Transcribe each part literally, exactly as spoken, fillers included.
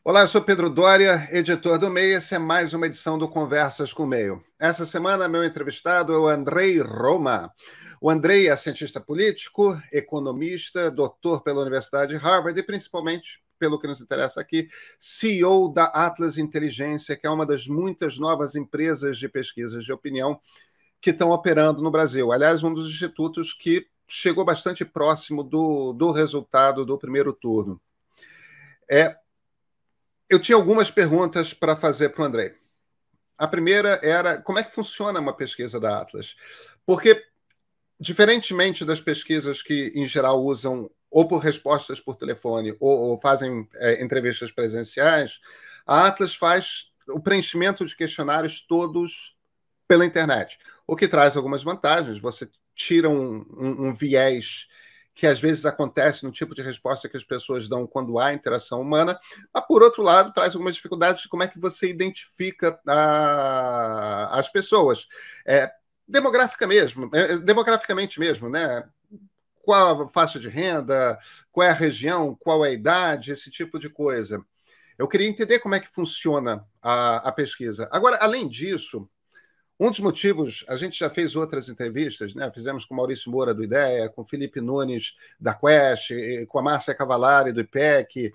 Olá, eu sou Pedro Doria, editor do Meio. Essa é mais uma edição do Conversas com o Meio. Essa semana, meu entrevistado é o Andrei Roma. O Andrei é cientista político, economista, doutor pela Universidade de Harvard e, principalmente, pelo que nos interessa aqui, C E O da Atlas Inteligência, que é uma das muitas novas empresas de pesquisas de opinião que estão operando no Brasil. Aliás, um dos institutos que chegou bastante próximo do, do resultado do primeiro turno. É... Eu tinha algumas perguntas para fazer para o Andrei. A primeira era como é que funciona uma pesquisa da Atlas? Porque, diferentemente das pesquisas que, em geral, usam ou por respostas por telefone ou, ou fazem é, entrevistas presenciais, a Atlas faz o preenchimento de questionários todos pela internet, o que traz algumas vantagens. Você tira um, um, um viés que às vezes acontece no tipo de resposta que as pessoas dão quando há interação humana, mas, por outro lado, traz algumas dificuldades de como é que você identifica a, as pessoas. É, demografica mesmo, é, demograficamente mesmo, né? Qual a faixa de renda, qual é a região, qual é a idade, esse tipo de coisa. Eu queria entender como é que funciona a, a pesquisa. Agora, além disso, um dos motivos, a gente já fez outras entrevistas, né? Fizemos com Maurício Moura, do IDEA, com Felipe Nunes, da Quest, com a Márcia Cavalari, do I P E C.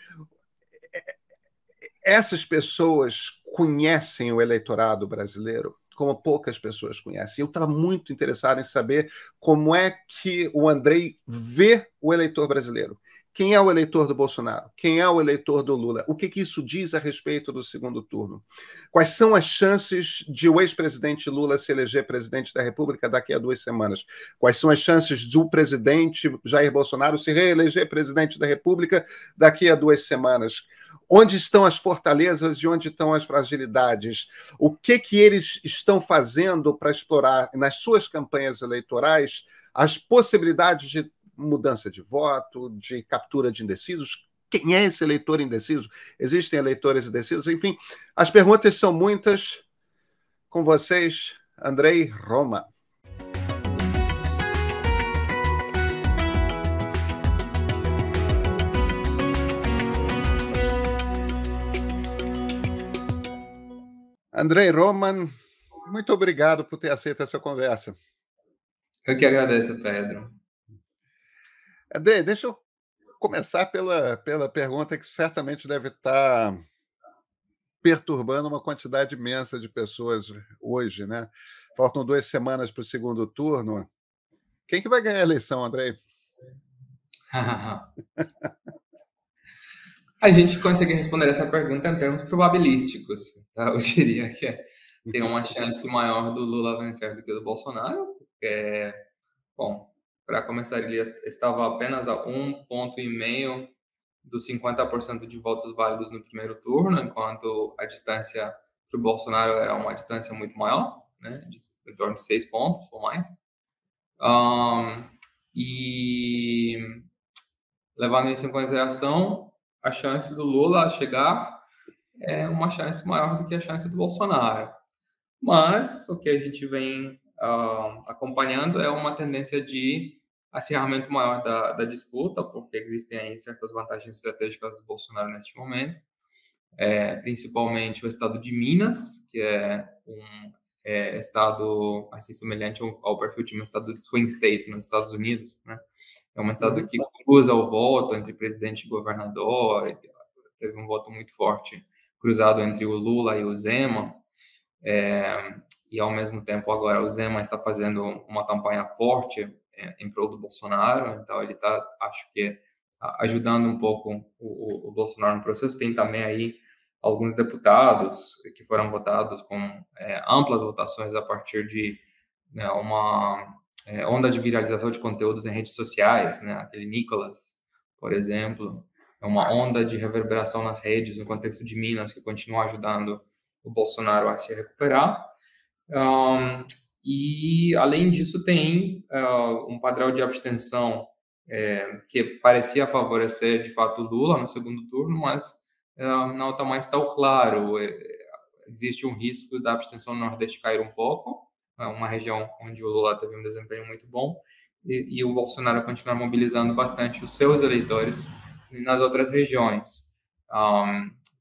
Essas pessoas conhecem o eleitorado brasileiro como poucas pessoas conhecem. Eu estava muito interessado em saber como é que o Andrei vê o eleitor brasileiro. Quem é o eleitor do Bolsonaro? Quem é o eleitor do Lula? O que, que isso diz a respeito do segundo turno? Quais são as chances de o ex-presidente Lula se eleger presidente da República daqui a duas semanas? Quais são as chances do presidente Jair Bolsonaro se reeleger presidente da República daqui a duas semanas? Onde estão as fortalezas e onde estão as fragilidades? O que, que eles estão fazendo para explorar nas suas campanhas eleitorais as possibilidades de mudança de voto, de captura de indecisos? Quem é esse eleitor indeciso? Existem eleitores indecisos? Enfim, as perguntas são muitas. Com vocês, Andrei Roma. Andrei Roman, muito obrigado por ter aceito essa conversa. Eu que agradeço, Pedro. Andrei, deixa eu começar pela, pela pergunta que certamente deve estar perturbando uma quantidade imensa de pessoas hoje, né? Faltam duas semanas para o segundo turno. Quem que vai ganhar a eleição, Andrei? A gente consegue responder essa pergunta em termos probabilísticos. Tá? Eu diria que é, tem uma chance maior do Lula vencer do que do Bolsonaro. Porque, bom, para começar, ele estava apenas a um ponto e meio dos cinquenta por cento de votos válidos no primeiro turno, enquanto a distância para o Bolsonaro era uma distância muito maior, né, de em torno de seis pontos ou mais. Um, e levando isso em consideração, a chance do Lula chegar é uma chance maior do que a chance do Bolsonaro. Mas o que a gente vem uh, acompanhando é uma tendência de acirramento maior da, da disputa, porque existem aí certas vantagens estratégicas do Bolsonaro neste momento, é, principalmente o estado de Minas, que é um é, estado assim semelhante ao, ao perfil de um estado de swing state nos Estados Unidos, né? É um estado que cruza o voto entre presidente e governador, teve um voto muito forte cruzado entre o Lula e o Zema, é, e ao mesmo tempo agora o Zema está fazendo uma campanha forte é, em prol do Bolsonaro, então ele está, acho que, ajudando um pouco o, o, o Bolsonaro no processo. Tem também aí alguns deputados que foram votados com é, amplas votações a partir de né, uma é, onda de viralização de conteúdos em redes sociais, né? Aquele Nicolas, por exemplo, é uma onda de reverberação nas redes no contexto de Minas que continua ajudando o Bolsonaro a se recuperar. Um, e, além disso, tem uh, um padrão de abstenção é, que parecia favorecer, de fato, o Lula no segundo turno, mas uh, não está mais tão claro. É, existe um risco da abstenção no Nordeste cair um pouco, é uma região onde o Lula teve um desempenho muito bom, e, e o Bolsonaro continuar mobilizando bastante os seus eleitores nas outras regiões. Um,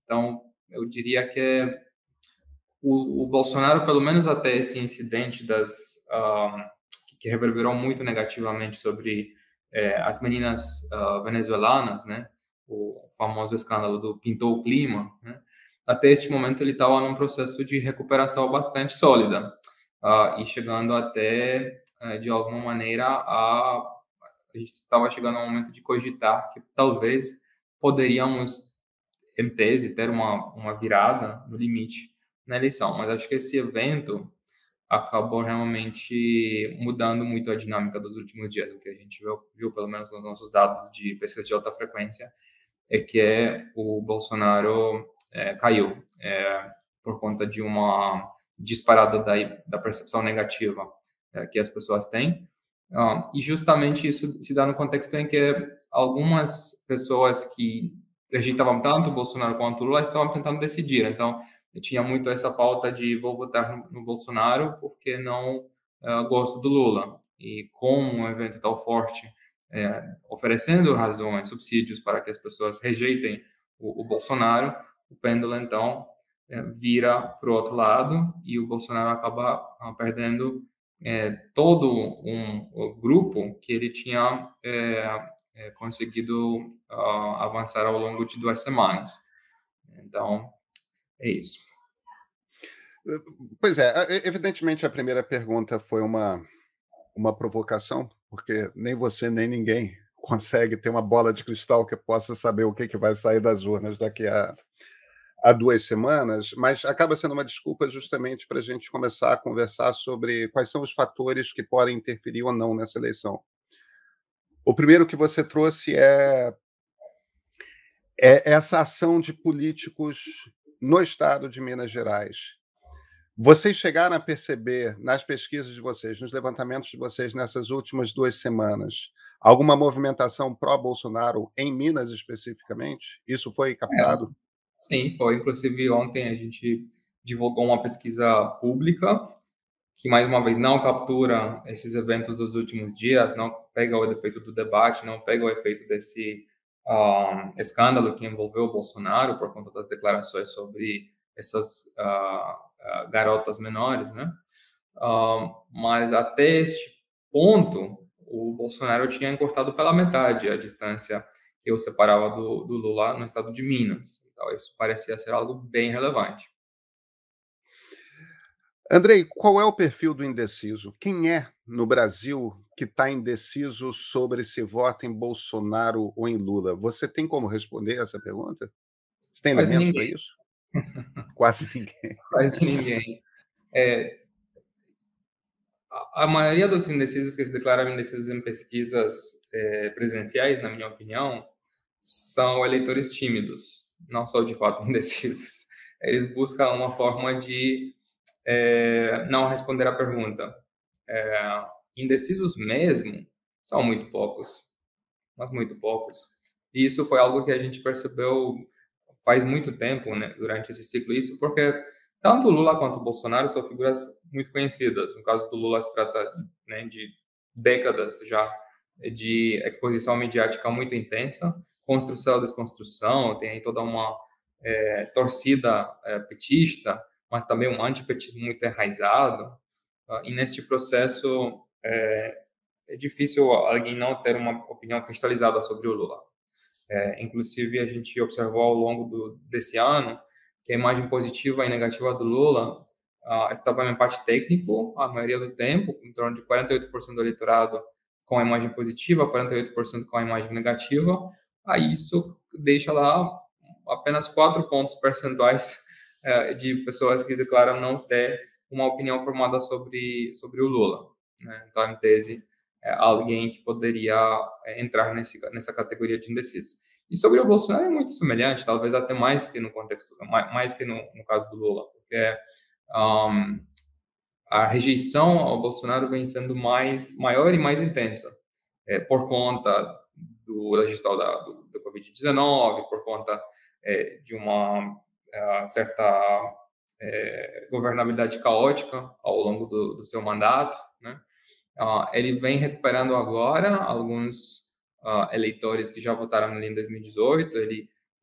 Então, eu diria que o, o Bolsonaro, pelo menos até esse incidente das uh, que reverberou muito negativamente sobre eh, as meninas uh, venezuelanas, né? O famoso escândalo do pintou o clima, né? Até este momento ele estava num processo de recuperação bastante sólida uh, e chegando até uh, de alguma maneira a a gente estava chegando a um momento de cogitar que talvez poderíamos, em tese, ter uma, uma virada no limite na eleição. Mas acho que esse evento acabou realmente mudando muito a dinâmica dos últimos dias. O que a gente viu, viu pelo menos nos nossos dados de pesquisa de alta frequência, é que é, o Bolsonaro é, caiu é, por conta de uma disparada da, da percepção negativa é, que as pessoas têm. Uh, e justamente isso se dá no contexto em que algumas pessoas que rejeitavam tanto o Bolsonaro quanto o Lula estavam tentando decidir. Então, tinha muito essa pauta de vou votar no, no Bolsonaro porque não uh, gosto do Lula. E como um evento tão forte, é, oferecendo razões, subsídios para que as pessoas rejeitem o, o Bolsonaro, o pêndulo, então, é, vira para o outro lado e o Bolsonaro acaba uh, perdendo é, todo um, um grupo que ele tinha é, é, conseguido uh, avançar ao longo de duas semanas. Então, é isso. Pois é, evidentemente a primeira pergunta foi uma, uma provocação, porque nem você nem ninguém consegue ter uma bola de cristal que possa saber o que, que vai sair das urnas daqui a, a duas semanas, mas acaba sendo uma desculpa justamente para a gente começar a conversar sobre quais são os fatores que podem interferir ou não nessa eleição. O primeiro que você trouxe é, é essa ação de políticos no estado de Minas Gerais. Vocês chegaram a perceber nas pesquisas de vocês, nos levantamentos de vocês nessas últimas duas semanas, alguma movimentação pró-Bolsonaro em Minas especificamente? Isso foi captado? É, sim, foi. Inclusive, ontem a gente divulgou uma pesquisa pública que, mais uma vez, não captura esses eventos dos últimos dias, não pega o efeito do debate, não pega o efeito desse um, escândalo que envolveu o Bolsonaro por conta das declarações sobre essas uh, uh, garotas menores, né? Uh, mas até este ponto, o Bolsonaro tinha encurtado pela metade a distância que o separava do, do Lula no estado de Minas. Então, isso parecia ser algo bem relevante. Andrei, qual é o perfil do indeciso? Quem é, no Brasil, que está indeciso sobre se vota em Bolsonaro ou em Lula? Você tem como responder essa pergunta? Você tem Quase elementos para ninguém. isso? Quase ninguém. Quase ninguém. É, a, a maioria dos indecisos que se declaram indecisos em pesquisas é, presenciais, na minha opinião, são eleitores tímidos, não são de fato indecisos. Eles buscam uma forma de é, não responder a pergunta. É, indecisos mesmo são muito poucos, mas muito poucos. E isso foi algo que a gente percebeu faz muito tempo, né, durante esse ciclo, isso porque tanto o Lula quanto o Bolsonaro são figuras muito conhecidas. No caso do Lula, se trata, né, de décadas já de exposição mediática muito intensa, construção, desconstrução, tem aí toda uma é, torcida é, petista, mas também um antipetismo muito enraizado. Uh, e neste processo é, é difícil alguém não ter uma opinião cristalizada sobre o Lula. É, inclusive, a gente observou ao longo do, desse ano que a imagem positiva e negativa do Lula uh, estava em empate técnico a maioria do tempo, em torno de quarenta e oito por cento do eleitorado com a imagem positiva, quarenta e oito por cento com a imagem negativa. Aí isso deixa lá apenas quatro pontos percentuais uh, de pessoas que declaram não ter uma opinião formada sobre, sobre o Lula. Né? Então, em tese, é alguém que poderia é, entrar nesse, nessa categoria de indecisos. E sobre o Bolsonaro é muito semelhante, talvez até mais que no contexto, mais, mais que no, no caso do Lula, porque um, a rejeição ao Bolsonaro vem sendo mais maior e mais intensa, é, por conta do, da gestão da, do, do covid dezenove, por conta é, de uma é, certa é, governabilidade caótica ao longo do, do seu mandato, né? Uh, ele vem recuperando agora alguns uh, eleitores que já votaram nele em dois mil e dezoito. Ele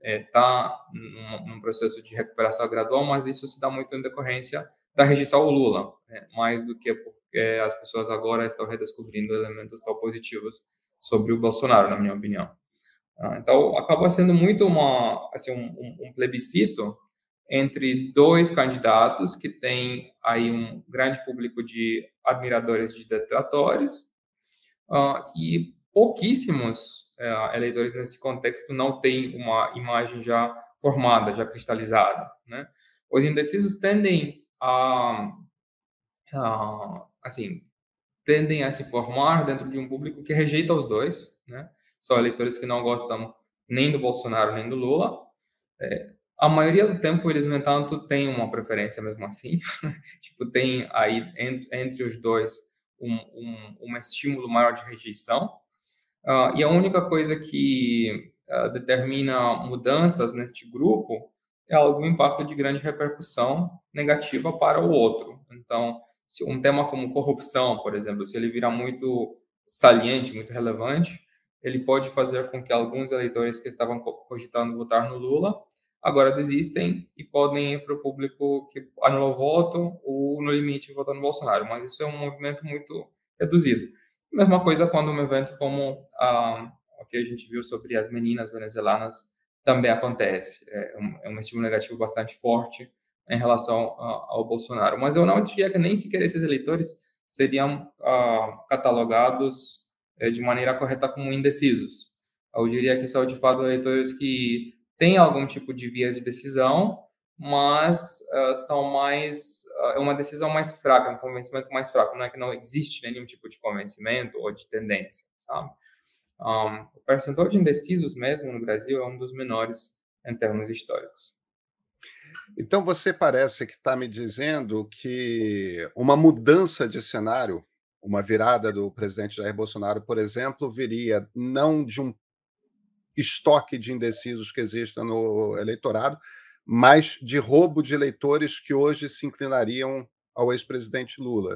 está é, num, num processo de recuperação gradual, mas isso se dá muito em decorrência da rejeição ao Lula, né? Mais do que porque as pessoas agora estão redescobrindo elementos tão positivos sobre o Bolsonaro, na minha opinião. Então, acaba sendo muito uma, assim, um, um plebiscito entre dois candidatos que têm aí um grande público de admiradores de detratores uh, e pouquíssimos uh, eleitores nesse contexto não têm uma imagem já formada, já cristalizada, né? Os indecisos tendem a, a assim, tendem a se formar dentro de um público que rejeita os dois, né? São eleitores que não gostam nem do Bolsonaro nem do Lula. É, a maioria do tempo eles, no entanto, têm uma preferência mesmo assim. Tipo, tem aí entre, entre os dois um, um, um estímulo maior de rejeição. Uh, e a única coisa que uh, determina mudanças neste grupo é algum impacto de grande repercussão negativa para o outro. Então, se um tema como corrupção, por exemplo, se ele virar muito saliente, muito relevante, ele pode fazer com que alguns eleitores que estavam cogitando votar no Lula agora desistem e podem ir para o público que anula o voto ou, no limite, votar no Bolsonaro. Mas isso é um movimento muito reduzido. Mesma coisa quando um evento como ah, o que a gente viu sobre as meninas venezuelanas também acontece. É um, é um estímulo negativo bastante forte em relação a, ao Bolsonaro. Mas eu não diria que nem sequer esses eleitores seriam ah, catalogados é, de maneira correta como indecisos. Eu diria que são, de fato, eleitores que têm algum tipo de vias de decisão, mas uh, são mais é uh, uma decisão mais fraca, um convencimento mais fraco. Não é que não existe nenhum tipo de convencimento ou de tendência, sabe? Um, o percentual de indecisos mesmo no Brasil é um dos menores em termos históricos. Então você parece que está me dizendo que uma mudança de cenário, uma virada do presidente Jair Bolsonaro, por exemplo, viria não de um estoque de indecisos que exista no eleitorado, mas de roubo de eleitores que hoje se inclinariam ao ex-presidente Lula.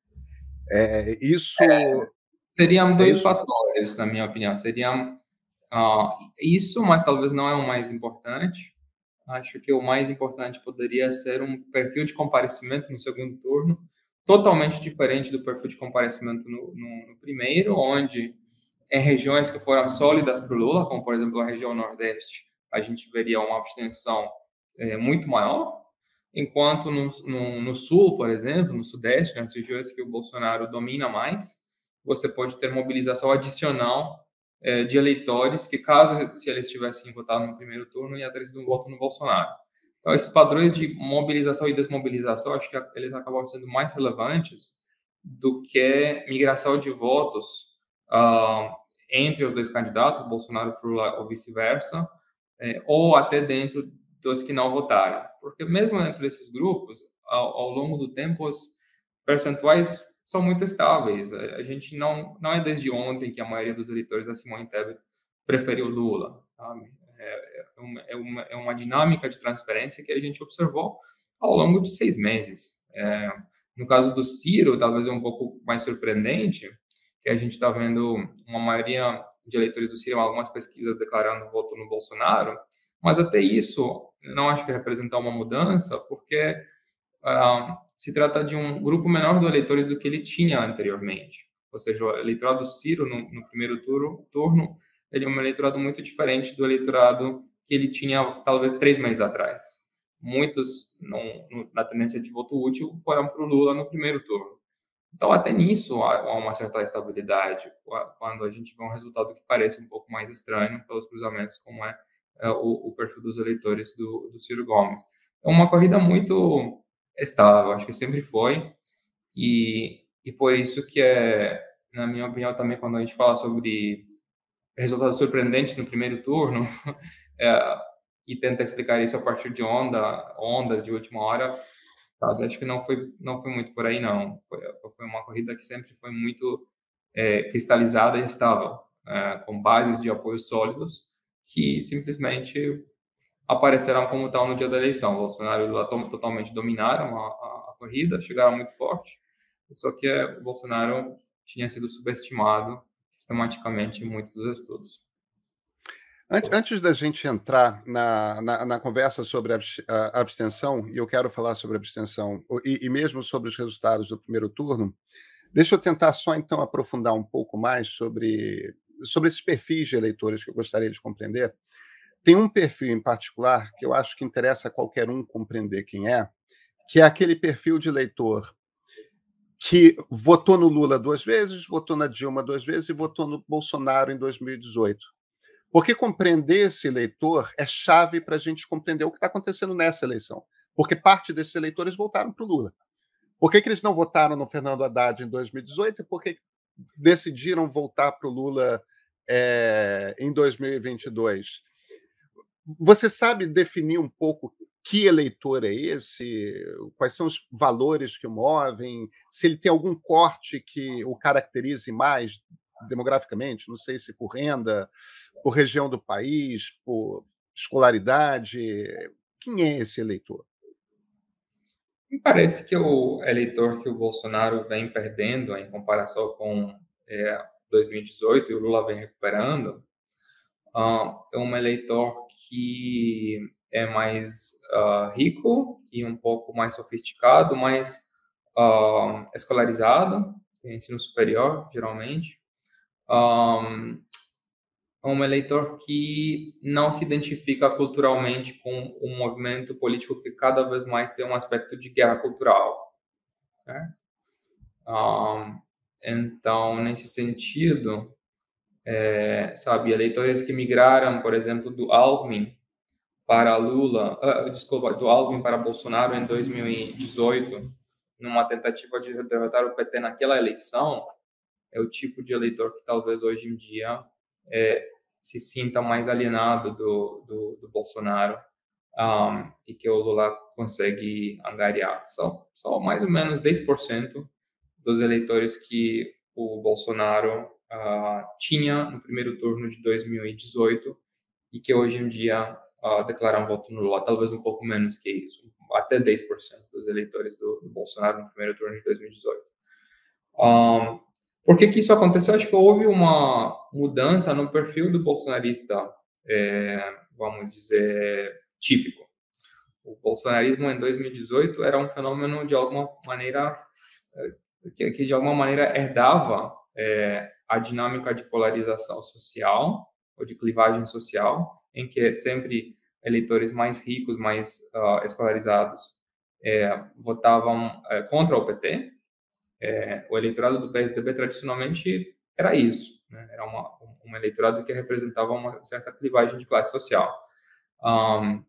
É, isso... É, seriam dois é isso? fatores, na minha opinião. Seriam uh, isso, mas talvez não é o mais importante. Acho que o mais importante poderia ser um perfil de comparecimento no segundo turno, totalmente diferente do perfil de comparecimento no, no, no primeiro, onde em regiões que foram sólidas para o Lula, como por exemplo a região Nordeste, a gente veria uma abstenção é, muito maior, enquanto no, no, no Sul, por exemplo, no Sudeste, nas regiões que o Bolsonaro domina mais, você pode ter mobilização adicional é, de eleitores que, caso se eles tivessem votado no primeiro turno, ia ter sido um voto no Bolsonaro. Então, esses padrões de mobilização e desmobilização, acho que eles acabam sendo mais relevantes do que migração de votos uh, entre os dois candidatos, Bolsonaro e Lula ou vice-versa, é, ou até dentro dos que não votaram. Porque mesmo dentro desses grupos, ao, ao longo do tempo, os percentuais são muito estáveis. A gente não, não é desde ontem que a maioria dos eleitores da Simone Tebet preferiu Lula, sabe? É, é, uma, é, uma, é uma dinâmica de transferência que a gente observou ao longo de seis meses. É, no caso do Ciro, talvez é um pouco mais surpreendente, que a gente está vendo uma maioria de eleitores do Ciro, algumas pesquisas declarando voto no Bolsonaro, mas até isso não acho que representa uma mudança, porque uh, se trata de um grupo menor de eleitores do que ele tinha anteriormente. Ou seja, o eleitorado do Ciro, no, no primeiro turno, turno, ele é um eleitorado muito diferente do eleitorado que ele tinha talvez três meses atrás. Muitos, no, no, na tendência de voto útil, foram para o Lula no primeiro turno. Então, até nisso há uma certa estabilidade, quando a gente vê um resultado que parece um pouco mais estranho pelos cruzamentos, como é, é o, o perfil dos eleitores do, do Ciro Gomes. É uma corrida muito estável, acho que sempre foi, e, e por isso que é, na minha opinião, também quando a gente fala sobre resultados surpreendentes no primeiro turno, é, e tenta explicar isso a partir de onda, ondas de última hora, sabe? Acho que não foi, não foi muito por aí, não. Foi, foi uma corrida que sempre foi muito é, cristalizada e estável, é, com bases de apoio sólidos, que simplesmente aparecerão como tal no dia da eleição. O Bolsonaro e o Lula totalmente dominaram a, a, a corrida, chegaram muito forte, só que é, o Bolsonaro tinha sido subestimado sistematicamente em muitos dos estudos. Antes da gente entrar na, na, na conversa sobre a abstenção, e eu quero falar sobre a abstenção, e, e mesmo sobre os resultados do primeiro turno, deixa eu tentar só, então, aprofundar um pouco mais sobre, sobre esses perfis de eleitores que eu gostaria de compreender. Tem um perfil em particular que eu acho que interessa a qualquer um compreender quem é, que é aquele perfil de eleitor que votou no Lula duas vezes, votou na Dilma duas vezes e votou no Bolsonaro em dois mil e dezoito. Porque compreender esse eleitor é chave para a gente compreender o que está acontecendo nessa eleição. Porque parte desses eleitores votaram para o Lula. Por que, que eles não votaram no Fernando Haddad em dois mil e dezoito e por que decidiram voltar para o Lula é, em dois mil e vinte e dois? Você sabe definir um pouco que eleitor é esse? Quais são os valores que o movem? Se ele tem algum corte que o caracterize mais demograficamente? Não sei se por renda, por região do país, por escolaridade. Quem é esse eleitor? Me parece que o eleitor que o Bolsonaro vem perdendo em comparação com é, dois mil e dezoito e o Lula vem recuperando, uh, é um eleitor que é mais uh, rico e um pouco mais sofisticado, mais uh, escolarizado, tem ensino superior, geralmente. Um, é um eleitor que não se identifica culturalmente com um movimento político que cada vez mais tem um aspecto de guerra cultural. Né? Um, então, nesse sentido, é, sabe, eleitores que migraram, por exemplo, do Alckmin para Lula, uh, desculpa, do Alckmin para Bolsonaro em dois mil e dezoito, numa tentativa de derrotar o P T naquela eleição, é o tipo de eleitor que talvez hoje em dia é, se sinta mais alienado do, do, do Bolsonaro um, e que o Lula consegue angariar. Só, só mais ou menos dez por cento dos eleitores que o Bolsonaro uh, tinha no primeiro turno de dois mil e dezoito e que hoje em dia uh, declaram voto no Lula, talvez um pouco menos que isso, até dez por cento dos eleitores do, do Bolsonaro no primeiro turno de dois mil e dezoito. Um, por que que isso aconteceu? Acho que houve uma mudança no perfil do bolsonarista, é, vamos dizer, típico. O bolsonarismo em dois mil e dezoito era um fenômeno de alguma maneira que, que de alguma maneira herdava é, a dinâmica de polarização social ou de clivagem social, em que sempre eleitores mais ricos, mais uh, escolarizados, é, votavam é, contra o P T. É, o eleitorado do P S D B tradicionalmente era isso, né? Era uma, um eleitorado que representava uma certa clivagem de classe social. Um,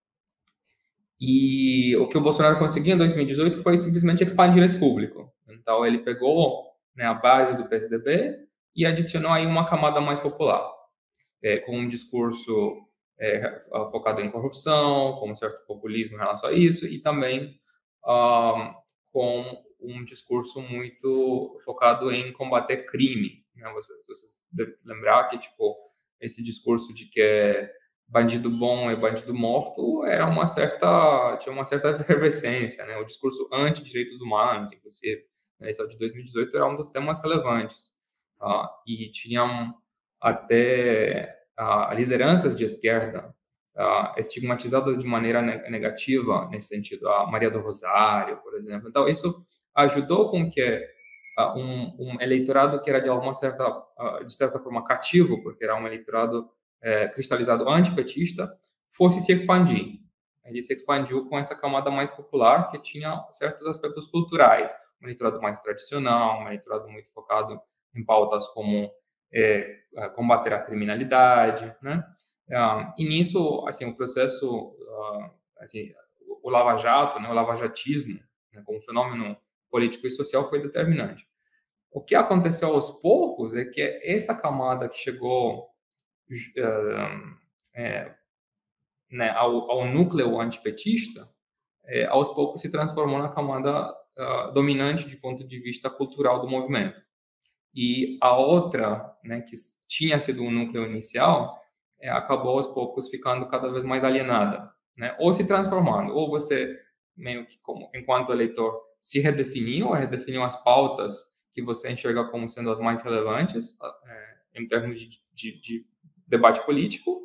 e o que o Bolsonaro conseguiu em dois mil e dezoito foi simplesmente expandir esse público. Então, ele pegou, né, a base do P S D B e adicionou aí uma camada mais popular, é, com um discurso é, focado em corrupção, com um certo populismo em relação a isso, e também um, com um discurso muito focado em combater crime. Né? Você, você deve lembrar que tipo, esse discurso de que é bandido bom é bandido morto era uma certa, tinha uma certa efervescência, né? O discurso anti-direitos humanos, inclusive, né? Esse de dois mil e dezoito era um dos temas relevantes. Uh, e tinham até uh, lideranças de esquerda uh, estigmatizadas de maneira negativa nesse sentido. A Maria do Rosário, por exemplo. Então, isso ajudou com que uh, um, um eleitorado que era de alguma certa, uh, de certa forma cativo, porque era um eleitorado é, cristalizado antipetista, fosse se expandir. Ele se expandiu com essa camada mais popular que tinha certos aspectos culturais, um eleitorado mais tradicional, um eleitorado muito focado em pautas como é, combater a criminalidade, né? Uh, e nisso, assim, o processo, uh, assim, o Lava Jato, né, o lavajatismo, né, como fenômeno político e social foi determinante. O que aconteceu aos poucos é que essa camada que chegou uh, é, né, ao, ao núcleo antipetista, é, aos poucos se transformou na camada uh, dominante de ponto de vista cultural do movimento. E a outra, né, que tinha sido um núcleo inicial, é, acabou aos poucos ficando cada vez mais alienada, né? Ou se transformando, ou você meio que como enquanto eleitor se redefiniu, redefiniu as pautas que você enxerga como sendo as mais relevantes é, em termos de, de, de debate político,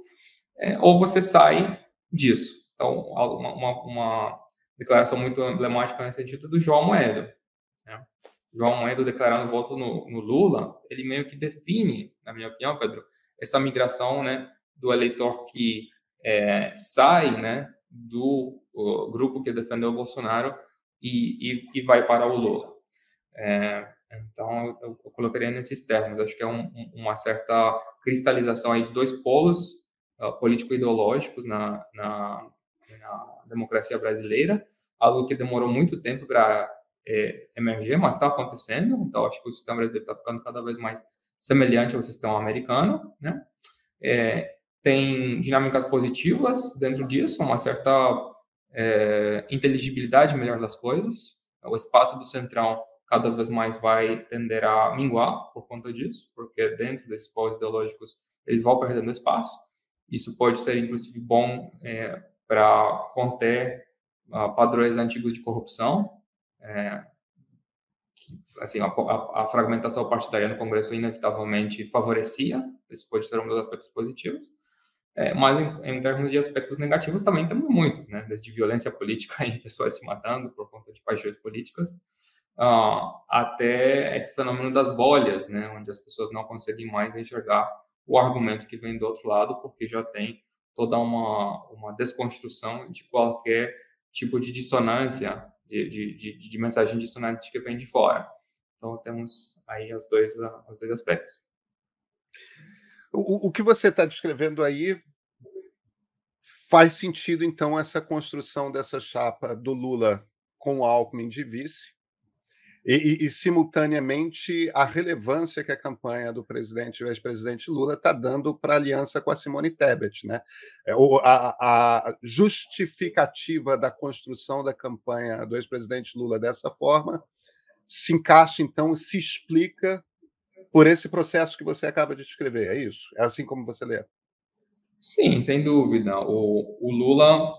é, ou você sai disso. Então, uma, uma, uma declaração muito emblemática nesse sentido do João Moedo, né? João Moedo declarando voto no, no Lula, ele meio que define, na minha opinião, Pedro, essa migração, né, do eleitor que é, sai, né, do grupo que defendeu o Bolsonaro e, e, e vai para o Lula. É, então, eu, eu colocaria nesses termos. Acho que é um, uma certa cristalização aí de dois polos uh, político-ideológicos na, na, na democracia brasileira, algo que demorou muito tempo para é, emergir, mas está acontecendo. Então, acho que o sistema brasileiro está ficando cada vez mais semelhante ao sistema americano, né? É, tem dinâmicas positivas dentro disso, uma certa é, inteligibilidade melhor das coisas. O espaço do Centrão cada vez mais vai tender a minguar por conta disso, porque dentro desses polos ideológicos eles vão perdendo espaço. Isso pode ser, inclusive, bom é, para conter uh, padrões antigos de corrupção. É, que, assim, a, a, a fragmentação partidária no Congresso inevitavelmente favorecia. Isso pode ser um dos aspectos positivos. É, mas em, em termos de aspectos negativos também temos muitos, né? Desde violência política e pessoas se matando por conta de paixões políticas, uh, até esse fenômeno das bolhas, né? Onde as pessoas não conseguem mais enxergar o argumento que vem do outro lado, porque já tem toda uma, uma desconstrução de qualquer tipo de dissonância, de, de, de, de mensagem dissonante que vem de fora. Então temos aí os dois, os dois aspectos. O, o que você está descrevendo aí faz sentido, então, essa construção dessa chapa do Lula com o Alckmin de vice e, e, e simultaneamente, a relevância que a campanha do presidente e ex-presidente Lula está dando para a aliança com a Simone Tebet, né? A, a justificativa da construção da campanha do ex-presidente Lula dessa forma se encaixa, então, se explica por esse processo que você acaba de descrever, é isso? É assim como você lê? Sim, sem dúvida. O, o Lula,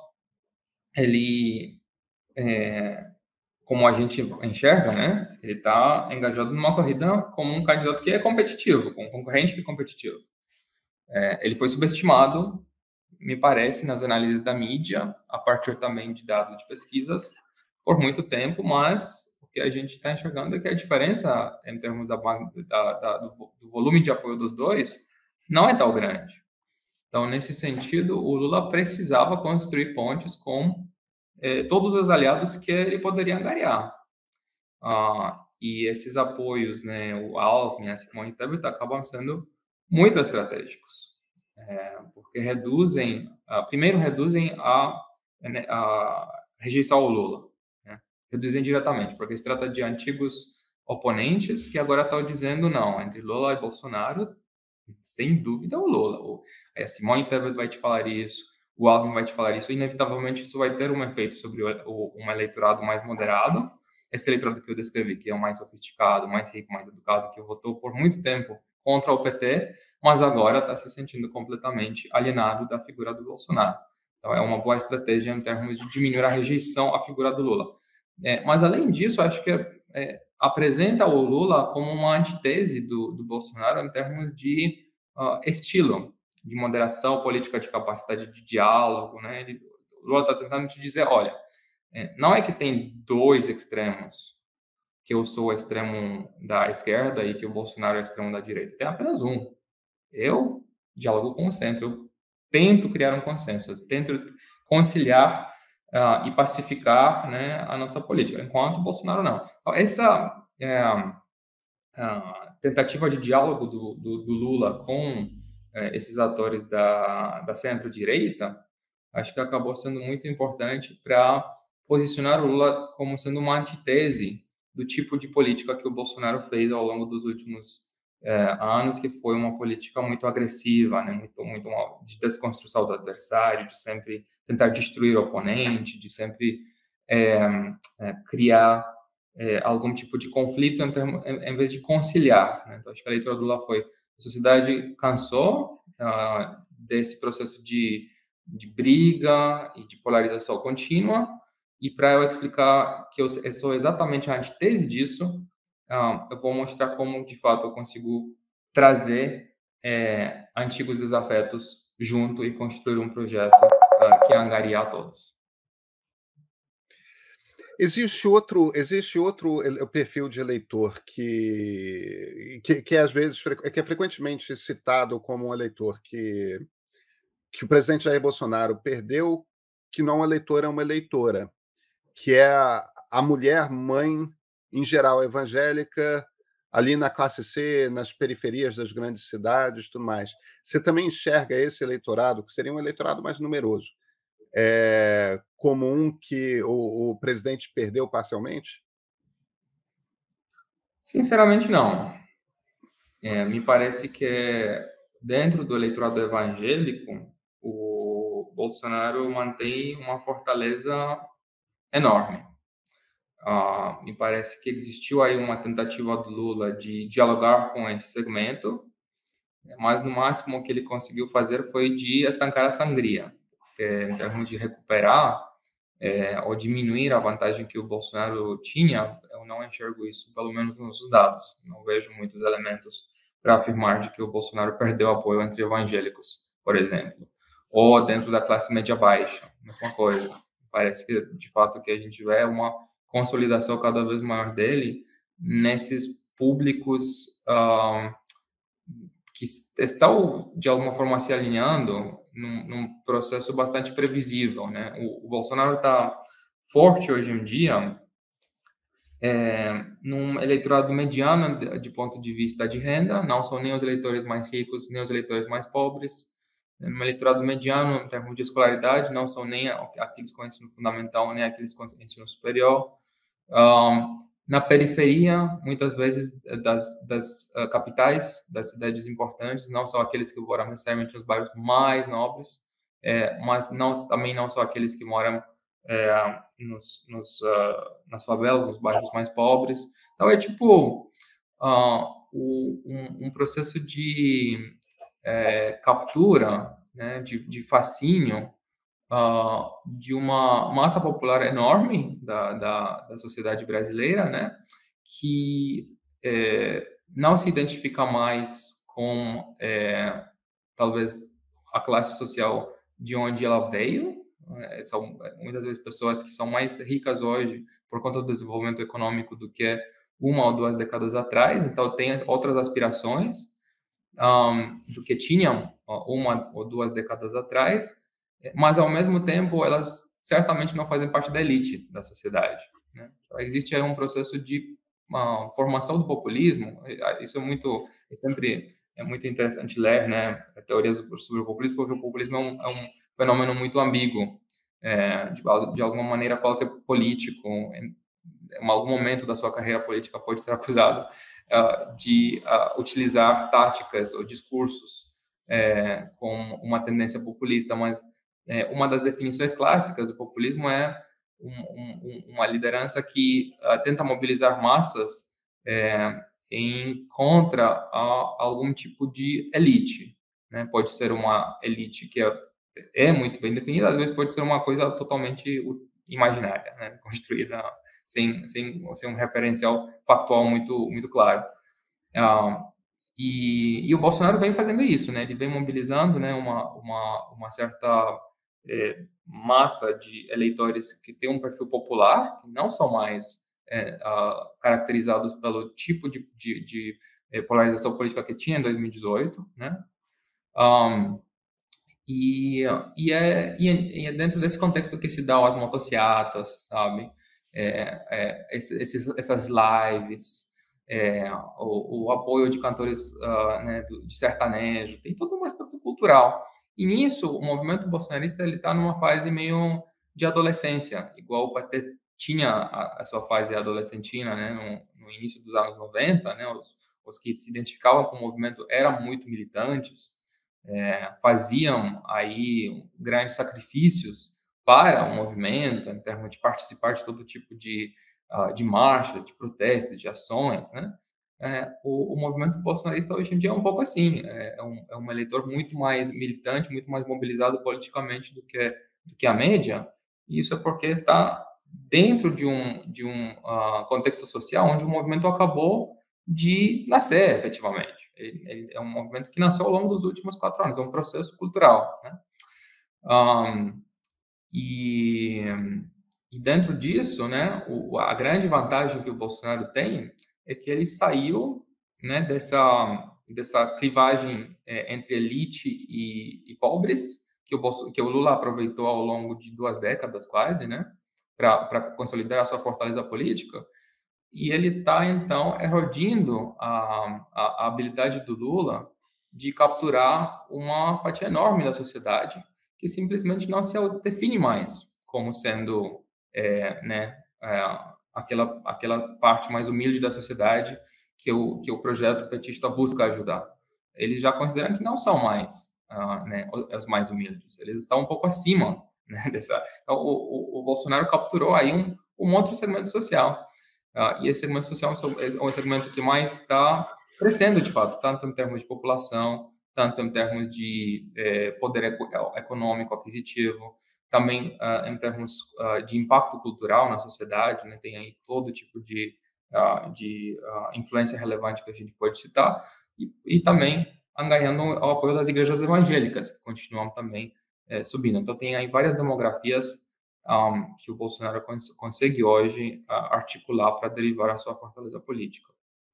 ele, é, como a gente enxerga, né? Ele está engajado numa corrida como um candidato que é competitivo, com um concorrente que é competitivo. É, ele foi subestimado, me parece, nas análises da mídia, a partir também de dados de pesquisas, por muito tempo, mas o que a gente está enxergando é que a diferença em termos da, da, da, do, do volume de apoio dos dois não é tão grande. Então, nesse sentido, o Lula precisava construir pontes com eh, todos os aliados que ele poderia angariar. Ah, e esses apoios, né, o Alckmin, a Simone Tebet, acabam sendo muito estratégicos, é, porque reduzem, ah, primeiro reduzem a, a rejeição ao Lula, né? Reduzem diretamente, porque se trata de antigos oponentes que agora estão dizendo não, entre Lula e Bolsonaro, sem dúvida o Lula. O, a Simone Tebet vai te falar isso, o Alckmin vai te falar isso, e inevitavelmente isso vai ter um efeito sobre o, o, um eleitorado mais moderado, esse eleitorado que eu descrevi, que é o mais sofisticado, mais rico, mais educado, que votou por muito tempo contra o P T, mas agora está se sentindo completamente alienado da figura do Bolsonaro. Então, é uma boa estratégia em termos de diminuir a rejeição à figura do Lula. É, mas, além disso, acho que é, apresenta o Lula como uma antítese do, do Bolsonaro em termos de uh, estilo, de moderação política, de capacidade de diálogo, né? Ele, o Lula está tentando te dizer, olha, não é que tem dois extremos, que eu sou o extremo da esquerda e que o Bolsonaro é o extremo da direita. Tem apenas um. Eu dialogo com o centro, eu tento criar um consenso, eu tento conciliar uh, e pacificar, né, a nossa política, enquanto o Bolsonaro não. Então, essa é, a tentativa de diálogo do, do, do Lula com é, esses atores da, da centro-direita, acho que acabou sendo muito importante para posicionar o Lula como sendo uma antítese do tipo de política que o Bolsonaro fez ao longo dos últimos é, anos, que foi uma política muito agressiva, né? muito, muito uma, de desconstrução do adversário, de sempre tentar destruir o oponente, de sempre é, é, criar é, algum tipo de conflito em, termo, em, em vez de conciliar. Né? Então, acho que a leitura do Lula foi: a sociedade cansou uh, desse processo de de briga e de polarização contínua, e para eu explicar que eu sou exatamente a antítese disso, uh, eu vou mostrar como, de fato, eu consigo trazer é, antigos desafetos junto e construir um projeto uh, que angaria a todos. Existe outro, existe outro perfil de eleitor que, que, que às vezes que é frequentemente citado como um eleitor que, que o presidente Jair Bolsonaro perdeu, que não é um eleitor, é uma eleitora, que é a, a mulher mãe, em geral evangélica, ali na classe C, nas periferias das grandes cidades, tudo mais. Você também enxerga esse eleitorado, que seria um eleitorado mais numeroso, é, como um que o, o presidente perdeu parcialmente? Sinceramente, não. É, me parece que dentro do eleitorado evangélico, o Bolsonaro mantém uma fortaleza enorme. Ah, me parece que existiu aí uma tentativa do Lula de dialogar com esse segmento, mas no máximo o que ele conseguiu fazer foi de estancar a sangria, porque em termos de recuperar é, ou diminuir a vantagem que o Bolsonaro tinha, eu não enxergo isso, pelo menos nos dados. Não vejo muitos elementos para afirmar de que o Bolsonaro perdeu apoio entre evangélicos, por exemplo, ou dentro da classe média baixa, mesma coisa. Parece que, de fato, que a gente vê uma consolidação cada vez maior dele nesses públicos uh, que estão, de alguma forma, se alinhando num, num processo bastante previsível, né? O, o Bolsonaro está forte hoje em dia é, num eleitorado mediano de, de ponto de vista de renda, não são nem os eleitores mais ricos, nem os eleitores mais pobres. No eleitorado mediano, em termos de escolaridade, não são nem aqueles com ensino fundamental, nem aqueles com ensino superior. Um, na periferia, muitas vezes, das, das uh, capitais, das cidades importantes, não são aqueles que moram necessariamente nos bairros mais nobres, é, mas não, também não são aqueles que moram é, nos, nos, uh, nas favelas, nos bairros mais pobres. Então, é tipo uh, um, um processo de é, captura, né, de, de fascínio Uh, de uma massa popular enorme da, da, da sociedade brasileira, né, que é, não se identifica mais com, é, talvez, a classe social de onde ela veio. É, são muitas vezes pessoas que são mais ricas hoje por conta do desenvolvimento econômico do que uma ou duas décadas atrás, então tem outras aspirações um, do que tinham uma ou duas décadas atrás, mas ao mesmo tempo elas certamente não fazem parte da elite da sociedade, né? Então, existe aí um processo de uma formação do populismo. Isso é muito, é sempre é muito interessante ler, né, teorias sobre o populismo, porque o populismo é um, é um fenômeno muito ambíguo, é, de, de alguma maneira qualquer político em, em algum momento da sua carreira política pode ser acusado uh, de uh, utilizar táticas ou discursos é, com uma tendência populista, mas é, uma das definições clássicas do populismo é um, um, uma liderança que uh, tenta mobilizar massas é, em contra a algum tipo de elite, né? Pode ser uma elite que é, é muito bem definida, às vezes pode ser uma coisa totalmente imaginária, né? Construída sem, sem, sem um referencial factual muito, muito claro. Uh, e, e o Bolsonaro vem fazendo isso, né? Ele vem mobilizando, né, uma, uma, uma certa é, massa de eleitores que tem um perfil popular, que não são mais é, uh, caracterizados pelo tipo de, de, de é, polarização política que tinha em dois mil e dezoito, né? Um, e, e, é, e é dentro desse contexto que se dão as motociatas, sabe? É, é, esses, essas lives, é, o, o apoio de cantores uh, né, de sertanejo, tem todo um aspecto cultural. E nisso, o movimento bolsonarista está numa fase meio de adolescência, igual o P T tinha a, a sua fase adolescentina, né, no, no início dos anos noventa, né, os, os que se identificavam com o movimento eram muito militantes, é, faziam aí grandes sacrifícios para o movimento, em termos de participar de todo tipo de, uh, de marchas, de protestos, de ações, né? É, o, o movimento bolsonarista hoje em dia é um pouco assim, é, é, um, é um eleitor muito mais militante, muito mais mobilizado politicamente do que, do que a média, e isso é porque está dentro de um, de um uh, contexto social onde o movimento acabou de nascer, efetivamente. Ele, ele é um movimento que nasceu ao longo dos últimos quatro anos, é um processo cultural, né? Um, e, e dentro disso, né, o, a grande vantagem que o Bolsonaro tem é que ele saiu, né, dessa, dessa clivagem é, entre elite e, e pobres, que o, Bolso, que o Lula aproveitou ao longo de duas décadas quase, né, para consolidar a sua fortaleza política, e ele está, então, erodindo a, a, a habilidade do Lula de capturar uma fatia enorme da sociedade que simplesmente não se define mais como sendo é, né, é, aquela, aquela parte mais humilde da sociedade que o, que o projeto petista busca ajudar. Eles já consideram que não são mais uh, né, os mais humildes, eles estão um pouco acima, né, dessa... Então, o, o, o Bolsonaro capturou aí um, um outro segmento social. Uh, e esse segmento social é um segmento que mais está crescendo, de fato, tanto em termos de população, tanto em termos de eh, poder econômico, aquisitivo, também uh, em termos uh, de impacto cultural na sociedade, né? Tem aí todo tipo de, uh, de uh, influência relevante que a gente pode citar, e, e também angariando o apoio das igrejas evangélicas, que continuam também eh, subindo. Então, tem aí várias demografias Um, que o Bolsonaro cons consegue hoje uh, articular para derivar a sua fortaleza política.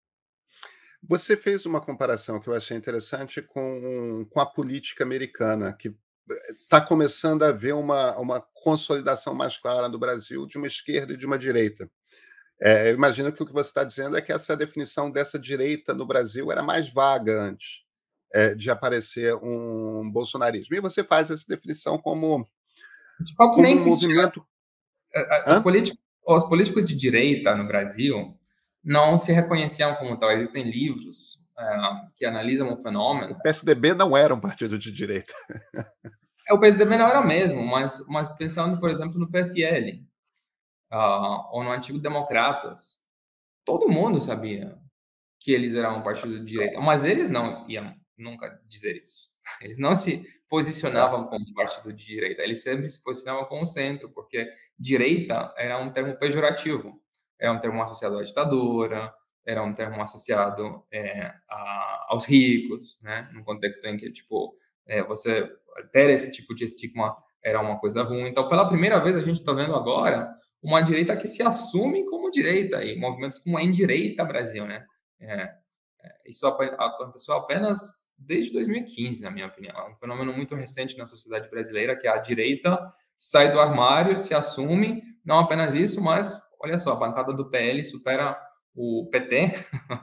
Você fez uma comparação que eu achei interessante com, com a política americana, que está começando a haver uma, uma consolidação mais clara no Brasil de uma esquerda e de uma direita. É, eu imagino que o que você está dizendo é que essa definição dessa direita no Brasil era mais vaga antes é, de aparecer um bolsonarismo. E você faz essa definição como De fato, como nem um movimento... Os políticos, os políticos de direita no Brasil não se reconheciam como tal. Existem livros é, que analisam o fenômeno. O P S D B não era um partido de direita. É, o P S D B não era mesmo, mas, mas pensando, por exemplo, no P F L uh, ou no Antigo Democratas, todo mundo sabia que eles eram um partido de direita, mas eles não iam nunca dizer isso. Eles não se posicionavam como um partido de direita, eles sempre se posicionavam como centro, porque direita era um termo pejorativo, era um termo associado à ditadura, era um termo associado é, a, aos ricos, né? Num contexto em que, tipo, é, você ter esse tipo de estigma era uma coisa ruim. Então, pela primeira vez, a gente está vendo agora uma direita que se assume como direita, e movimentos como a Endireita Brasil, né? É, isso aconteceu apenas desde dois mil e quinze, na minha opinião. É um fenômeno muito recente na sociedade brasileira, que a direita sai do armário, se assume, não apenas isso, mas, olha só, a bancada do P L supera o P T.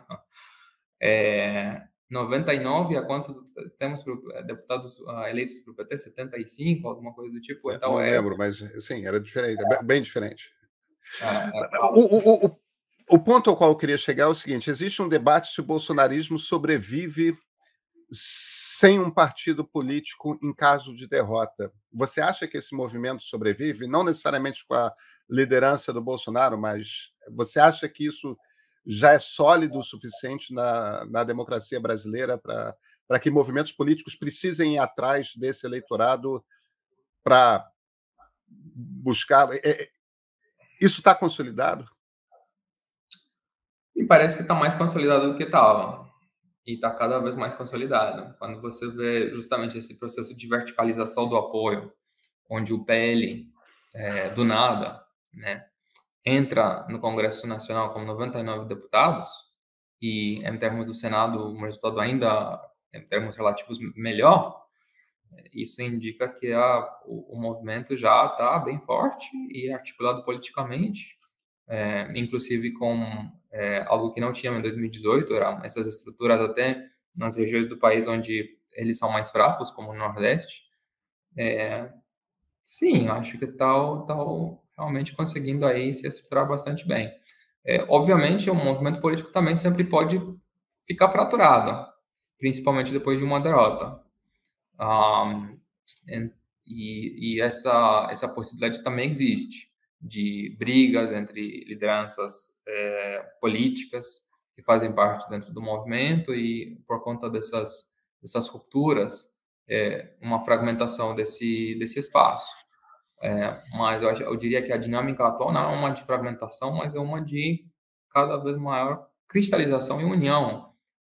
é, noventa e nove, a quantos temos deputados uh, eleitos para o P T? setenta e cinco, alguma coisa do tipo. Eu então, não é... lembro, mas, sim, era diferente, é bem diferente. Ah, é... O, o, o, o ponto ao qual eu queria chegar é o seguinte: existe um debate se o bolsonarismo sobrevive sem um partido político em caso de derrota. Você acha que esse movimento sobrevive, não necessariamente com a liderança do Bolsonaro, mas você acha que isso já é sólido o suficiente na, na democracia brasileira para que movimentos políticos precisem ir atrás desse eleitorado para buscar... É, isso está consolidado? Me parece que está mais consolidado do que estava. E está cada vez mais consolidado. Quando você vê justamente esse processo de verticalização do apoio, onde o P L, é, do nada, né, entra no Congresso Nacional com noventa e nove deputados, e em termos do Senado, um resultado ainda, em termos relativos, melhor, isso indica que a, o, o movimento já está bem forte e articulado politicamente, é, inclusive com é, algo que não tinha em dois mil e dezoito, eram essas estruturas até nas regiões do país onde eles são mais fracos, como o Nordeste. É, sim, acho que tal tá, tá realmente conseguindo aí se estruturar bastante bem. É, obviamente, o movimento político também sempre pode ficar fraturado, principalmente depois de uma derrota. Um, e, e essa, essa possibilidade também existe, de brigas entre lideranças é, políticas que fazem parte dentro do movimento, e por conta dessas, dessas rupturas, é, uma fragmentação desse, desse espaço. É, mas eu, acho, eu diria que a dinâmica atual não é uma de fragmentação, mas é uma de cada vez maior cristalização e união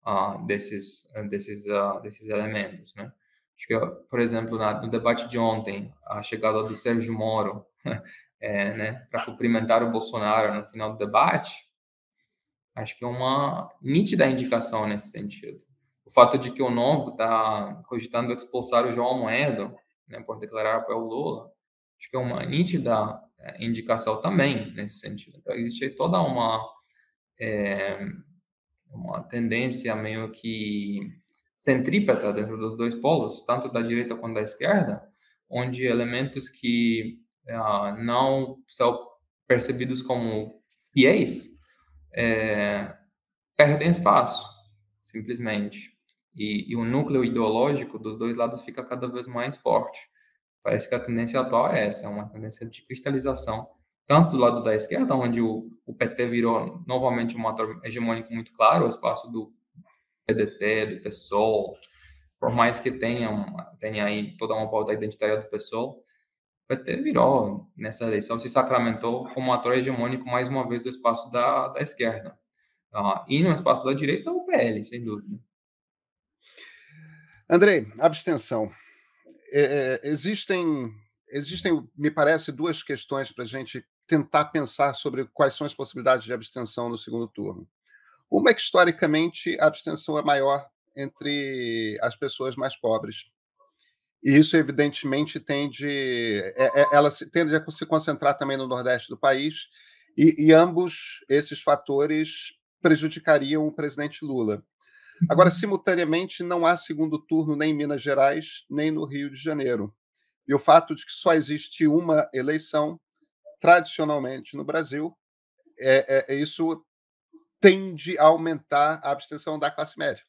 uh, desses, uh, desses, uh, desses elementos, né? Acho que, por exemplo, na, no debate de ontem, a chegada do Sérgio Moro, é, né, para cumprimentar o Bolsonaro no final do debate, acho que é uma nítida indicação nesse sentido. O fato de que o Novo está cogitando expulsar o João Almoedo, né, por declarar apoio ao Lula, acho que é uma nítida é, indicação também nesse sentido. Então, existe toda uma, é, uma tendência meio que centrípeta dentro dos dois polos, tanto da direita quanto da esquerda, onde elementos que ah, não são percebidos como fiéis é, perdem espaço, simplesmente. E, e o núcleo ideológico dos dois lados fica cada vez mais forte. Parece que a tendência atual é essa, é uma tendência de cristalização, tanto do lado da esquerda, onde o, o P T virou novamente um ator hegemônico muito claro, o espaço do P D T, do PSOL, por mais que tenha, uma, tenha aí toda uma pauta identitária do PSOL, o P T virou, nessa eleição, se sacramentou como um ator hegemônico, mais uma vez, do espaço da, da esquerda. Ah, e no espaço da direita, o P L, sem dúvida. Andrei, abstenção. É, existem, existem, me parece, duas questões para a gente tentar pensar sobre quais são as possibilidades de abstenção no segundo turno. Uma é que, historicamente, a abstenção é maior entre as pessoas mais pobres. E isso, evidentemente, tende, é, é, ela tende a se concentrar também no Nordeste do país, e, e ambos esses fatores prejudicariam o presidente Lula. Agora, simultaneamente, não há segundo turno nem em Minas Gerais, nem no Rio de Janeiro. E o fato de que só existe uma eleição, tradicionalmente no Brasil, é, é, isso tende a aumentar a abstenção da classe média.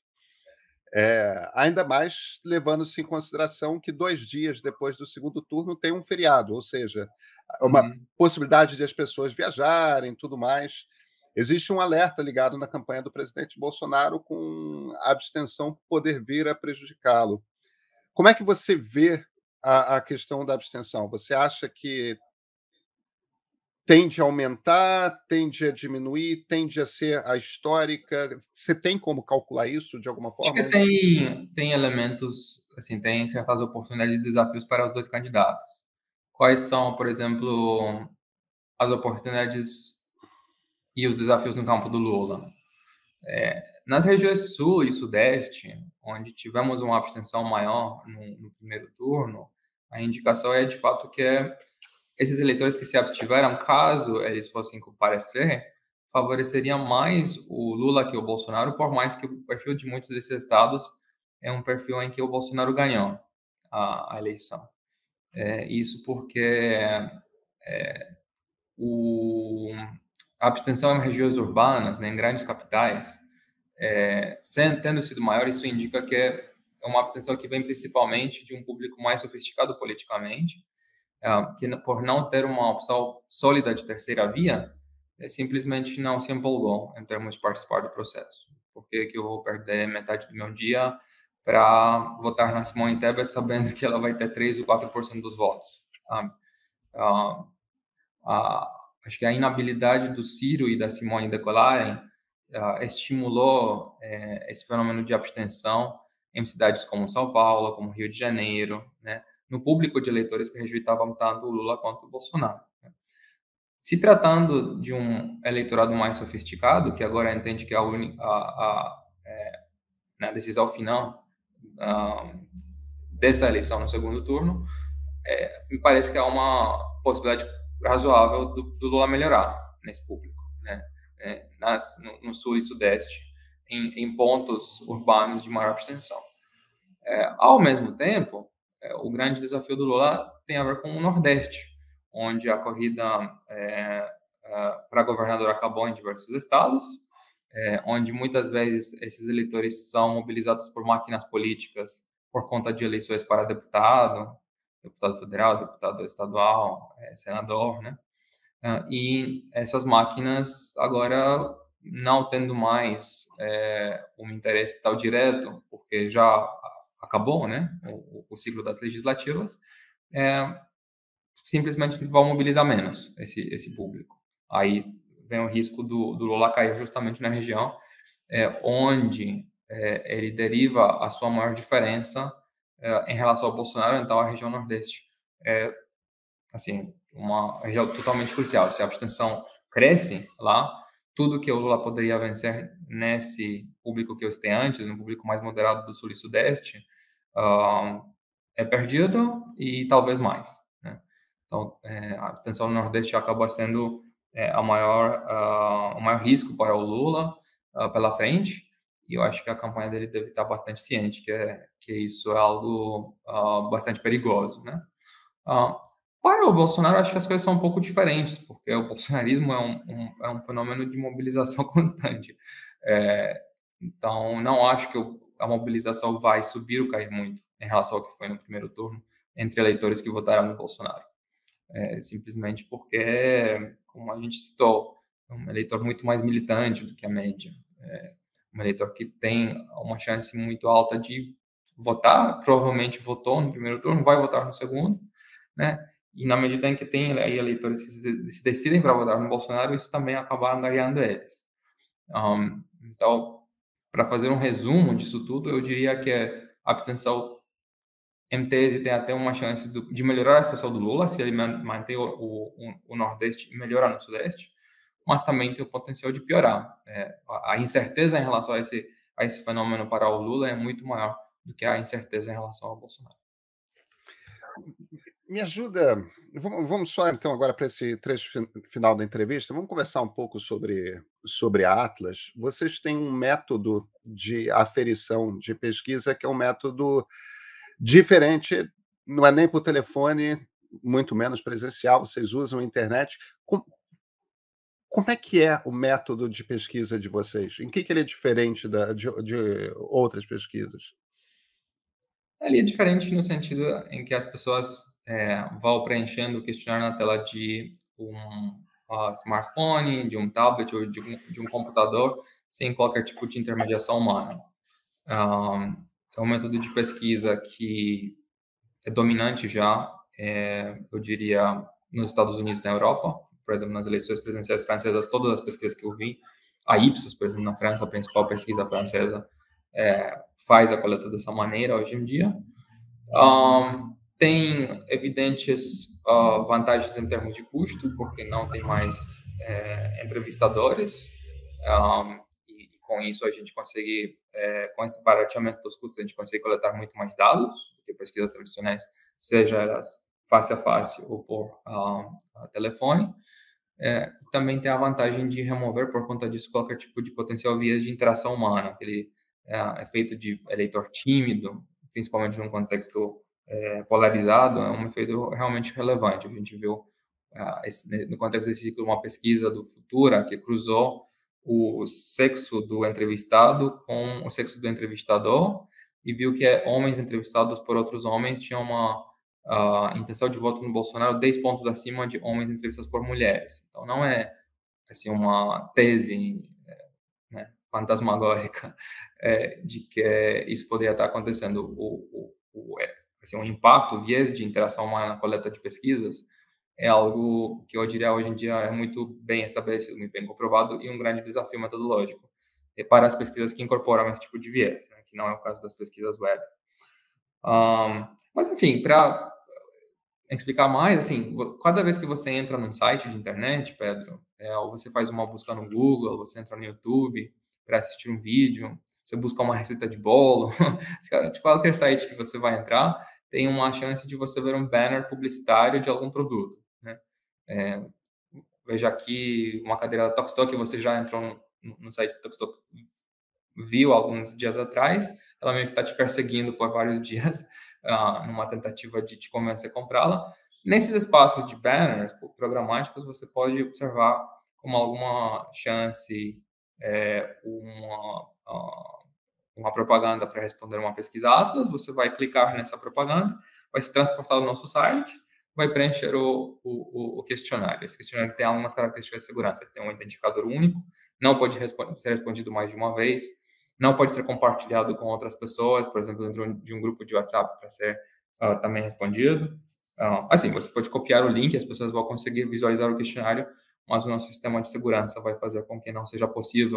É, ainda mais levando-se em consideração que dois dias depois do segundo turno tem um feriado, ou seja, uma uhum. possibilidade de as pessoas viajarem, tudo mais. Existe um alerta ligado na campanha do presidente Bolsonaro com a abstenção poder vir a prejudicá-lo. Como é que você vê a, a questão da abstenção? Você acha que tende a aumentar, tende a diminuir, tende a ser a histórica? Você tem como calcular isso de alguma forma? Acho que tem, tem elementos, assim, tem certas oportunidades e desafios para os dois candidatos. Quais são, por exemplo, as oportunidades e os desafios no campo do Lula? É, nas regiões sul e sudeste, onde tivemos uma abstenção maior no, no primeiro turno, a indicação é de fato que é, esses eleitores que se abstiveram, caso eles fossem comparecer, favoreceria mais o Lula que o Bolsonaro, por mais que o perfil de muitos desses estados é um perfil em que o Bolsonaro ganhou a, a eleição. É, isso porque é, o, a abstenção em regiões urbanas, né, em grandes capitais, é, sem, tendo sido maior, isso indica que é uma abstenção que vem principalmente de um público mais sofisticado politicamente, é, que por não ter uma opção sólida de terceira via, é, simplesmente não se empolgou em termos de participar do processo. Por que que eu vou perder metade do meu dia para votar na Simone Tebet sabendo que ela vai ter três ou quatro por cento dos votos? Ah, ah, ah, acho que a inabilidade do Ciro e da Simone decolarem uh, estimulou eh, esse fenômeno de abstenção em cidades como São Paulo, como Rio de Janeiro, né, no público de eleitores que rejeitavam tanto o Lula quanto o Bolsonaro. Né. Se tratando de um eleitorado mais sofisticado, que agora entende que a, uni, a, a, é, na decisão final uh, dessa eleição no segundo turno, é, me parece que há uma possibilidade razoável do, do Lula melhorar nesse público, né? É, nas, no, no sul e sudeste, em, em pontos urbanos de maior abstenção. É, ao mesmo tempo, é, o grande desafio do Lula tem a ver com o Nordeste, onde a corrida é, é, para governador acabou em diversos estados, é, onde muitas vezes esses eleitores são mobilizados por máquinas políticas por conta de eleições para deputado, deputado federal, deputado estadual, é, senador, né? Uh, e essas máquinas agora não tendo mais é, um interesse tal direto, porque já acabou, né, o, o ciclo das legislativas, é, simplesmente vão mobilizar menos esse, esse público. Aí vem o risco do, do Lula cair justamente na região é, onde é, ele deriva a sua maior diferença é, em relação ao Bolsonaro, então a região Nordeste é, assim, uma região totalmente crucial. Se a abstenção cresce lá, tudo que o Lula poderia vencer nesse público que eu citei antes, um público mais moderado do Sul e Sudeste, uh, é perdido e talvez mais, né? Então, é, a abstenção no Nordeste acaba sendo é, a maior, uh, o maior risco para o Lula uh, pela frente, e eu acho que a campanha dele deve estar bastante ciente que, é, que isso é algo uh, bastante perigoso, né? Uh, para o Bolsonaro, acho que as coisas são um pouco diferentes, porque o bolsonarismo é um, um, é um fenômeno de mobilização constante. É, então, não acho que o, a mobilização vai subir ou cair muito em relação ao que foi no primeiro turno entre eleitores que votaram no Bolsonaro. É, simplesmente porque, como a gente citou, é um eleitor muito mais militante do que a média. É um eleitor que tem uma chance muito alta de votar, provavelmente votou no primeiro turno, vai votar no segundo, né? E na medida em que tem aí eleitores que se decidem para votar no Bolsonaro, isso também acaba angariando eles. Um, então, para fazer um resumo disso tudo, eu diria que a abstenção, em tese, tem até uma chance do, de melhorar a situação do Lula, se ele manter o, o, o Nordeste e melhorar no Sudeste, mas também tem o potencial de piorar. É, a incerteza em relação a esse, a esse fenômeno para o Lula é muito maior do que a incerteza em relação ao Bolsonaro. Me ajuda, vamos, vamos só então agora para esse trecho final da entrevista, vamos conversar um pouco sobre, sobre a Atlas. Vocês têm um método de aferição de pesquisa que é um método diferente, não é nem por telefone, muito menos presencial, vocês usam a internet. Como, como é que é o método de pesquisa de vocês? Em que, que ele é diferente da, de, de outras pesquisas? Ele é diferente no sentido em que as pessoas é, vão preenchendo o questionário na tela de um uh, smartphone, de um tablet ou de um, de um computador, sem qualquer tipo de intermediação humana. Um, é um método de pesquisa que é dominante já, é, eu diria, nos Estados Unidos e na Europa. Por exemplo, nas eleições presidenciais francesas, todas as pesquisas que eu vi, a Ipsos, por exemplo, na França, a principal pesquisa francesa, é, faz a coleta dessa maneira hoje em dia. Um, tem evidentes uh, vantagens em termos de custo, porque não tem mais é, entrevistadores, um, e, e com isso a gente consegue, é, com esse barateamento dos custos, a gente consegue coletar muito mais dados do que pesquisas tradicionais, seja elas face a face ou por uh, telefone. É, também tem a vantagem de remover, por conta disso, qualquer tipo de potencial viés de interação humana, aquele é, efeito de eleitor tímido, principalmente num contexto é, polarizado, é um efeito realmente relevante. A gente viu, é, esse, no contexto desse ciclo, uma pesquisa do Futura que cruzou o sexo do entrevistado com o sexo do entrevistador e viu que homens entrevistados por outros homens tinham uma a intenção de voto no Bolsonaro dez pontos acima de homens entrevistados por mulheres. Então, não é assim uma tese, né, fantasmagórica é, de que isso poderia estar acontecendo. O, o, o, assim, o impacto, o viés de interação humana na coleta de pesquisas é algo que eu diria hoje em dia é muito bem estabelecido, muito bem comprovado e um grande desafio metodológico para as pesquisas que incorporam esse tipo de viés, né, que não é o caso das pesquisas web. Um, mas, enfim, para explicar mais, assim, cada vez que você entra num site de internet, Pedro, é, ou você faz uma busca no Google, você entra no YouTube para assistir um vídeo, você busca uma receita de bolo, de qualquer site que você vai entrar, tem uma chance de você ver um banner publicitário de algum produto, né? É, veja aqui uma cadeira da Tokstok, você já entrou no, no site da Tokstok, viu alguns dias atrás, ela meio que está te perseguindo por vários dias, uh, numa tentativa de te convencer a comprá-la. Nesses espaços de banners programáticos, você pode observar como alguma chance, é, uma, uh, uma propaganda para responder uma pesquisa Atlas, você vai clicar nessa propaganda, vai se transportar ao nosso site, vai preencher o, o, o questionário. Esse questionário tem algumas características de segurança, ele tem um identificador único, não pode responder, ser respondido mais de uma vez, não pode ser compartilhado com outras pessoas, por exemplo, dentro de um grupo de WhatsApp para ser uh, também respondido. Uh, assim, você pode copiar o link, as pessoas vão conseguir visualizar o questionário, mas o nosso sistema de segurança vai fazer com que não seja possível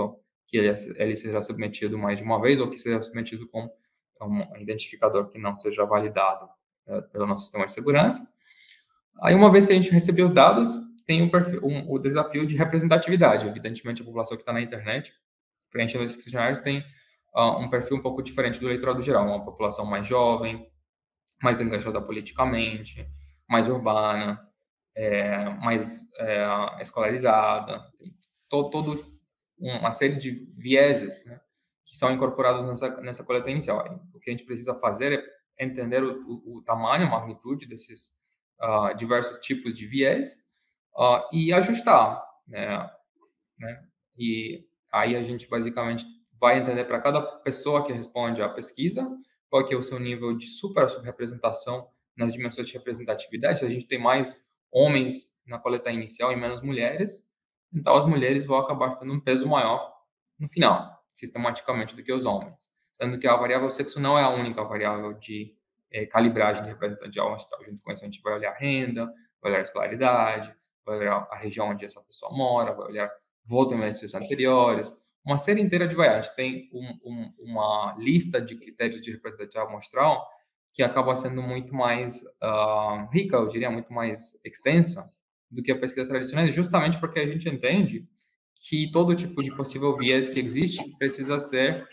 que ele, ele seja submetido mais de uma vez ou que seja submetido com um identificador que não seja validado é, pelo nosso sistema de segurança. Aí, uma vez que a gente recebeu os dados, tem um perfil, um, o desafio de representatividade. Evidentemente, a população que está na internet, preenchendo esses questionários, tem uh, um perfil um pouco diferente do eleitorado geral. Uma população mais jovem, mais engajada politicamente, mais urbana, é, mais é, escolarizada. Todo, todo uma série de vieses, né, que são incorporados nessa, nessa coleta inicial. O que a gente precisa fazer é entender o, o, o tamanho, a magnitude desses uh, diversos tipos de viés uh, e ajustar, né, né? E aí a gente basicamente vai entender para cada pessoa que responde à pesquisa qual que é o seu nível de super subrepresentação nas dimensões de representatividade. Se a gente tem mais homens na coleta inicial e menos mulheres, então as mulheres vão acabar tendo um peso maior no final, sistematicamente, do que os homens. Sendo que a variável sexo não é a única variável de é, calibragem de representatividade. Junto com isso, a gente vai olhar renda, vai olhar escolaridade, vai olhar a região onde essa pessoa mora, vai olhar voto em eleições anteriores, uma série inteira de variáveis. Tem um, um, uma lista de critérios de representatividade amostral que acaba sendo muito mais uh, rica, eu diria, muito mais extensa do que a pesquisa tradicional, justamente porque a gente entende que todo tipo de possível viés que existe precisa ser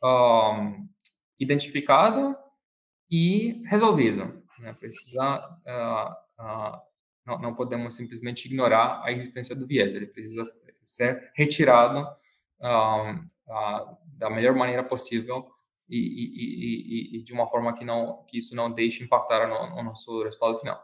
um, identificado e resolvido. Né? Precisa, uh, uh, não, não podemos simplesmente ignorar a existência do viés, ele precisa ser retirado uh, uh, da melhor maneira possível e, e, e, e de uma forma que, não, que isso não deixe impactar no, no nosso resultado final.